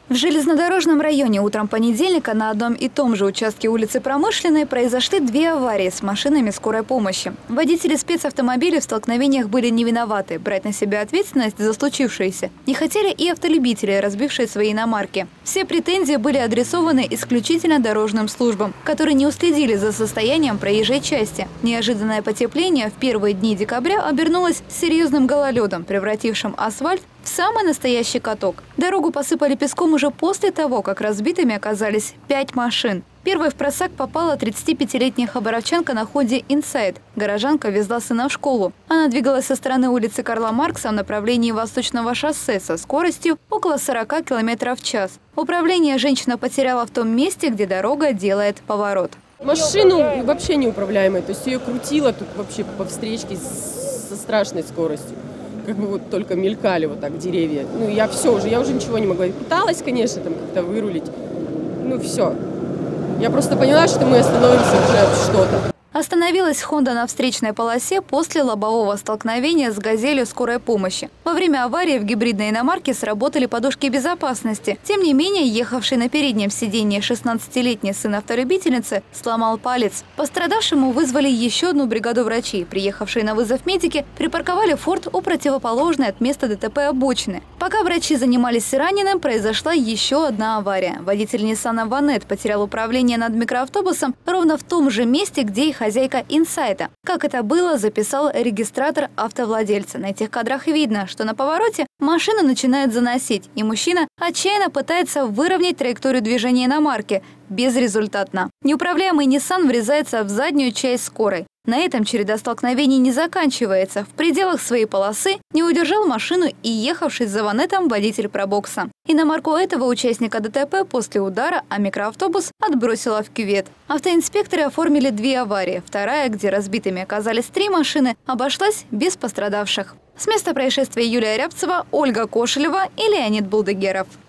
В железнодорожном районе утром понедельника на одном и том же участке улицы Промышленной произошли две аварии с машинами скорой помощи. Водители спецавтомобилей в столкновениях были не виноваты. Брать на себя ответственность за случившееся не хотели и автолюбители, разбившие свои иномарки. Все претензии были адресованы исключительно дорожным службам, которые не уследили за состоянием проезжей части. Неожиданное потепление в первые дни декабря обернулось серьезным гололедом, превратившим асфальт в самый настоящий каток. Дорогу посыпали песком уже после того, как разбитыми оказались 5 машин. Первой в просак попала 35-летняя хабаровчанка на ходе «Инсайд». Горожанка везла сына в школу. Она двигалась со стороны улицы Карла Маркса в направлении Восточного шоссе со скоростью около 40 км в час. Управление женщина потеряла в том месте, где дорога делает поворот. Машину вообще неуправляемая, то есть ее крутило тут вообще по встречке со страшной скоростью. Как бы вот только мелькали вот так деревья. Ну, я уже ничего не могла. Пыталась, конечно, там как-то вырулить. Ну, все. Я просто поняла, что мы остановимся уже об что-то. Остановилась «Хонда» на встречной полосе после лобового столкновения с «Газелью» скорой помощи. Во время аварии в гибридной иномарке сработали подушки безопасности. Тем не менее, ехавший на переднем сиденье 16-летний сын автолюбительницы сломал палец. Пострадавшему вызвали еще одну бригаду врачей. Приехавшие на вызов медики припарковали «Форд» у противоположной от места ДТП обочины. Пока врачи занимались раненым, произошла еще одна авария. Водитель Ниссана Ванет потерял управление над микроавтобусом ровно в том же месте, где и хозяйка «Инсайда». Как это было, записал регистратор автовладельца. На этих кадрах видно, что на повороте машину начинает заносить, и мужчина отчаянно пытается выровнять траекторию движения иномарки. Безрезультатно. Неуправляемый Nissan врезается в заднюю часть скорой. На этом череда столкновений не заканчивается. В пределах своей полосы не удержал машину и ехавший за Ванетом водитель пробокса. Иномарку этого участника ДТП после удара, а микроавтобус отбросило в кювет. Автоинспекторы оформили 2 аварии. Вторая, где разбитыми оказались 3 машины, обошлась без пострадавших. С места происшествия Юлия Рябцева, Ольга Кошелева и Леонид Булдыгеров.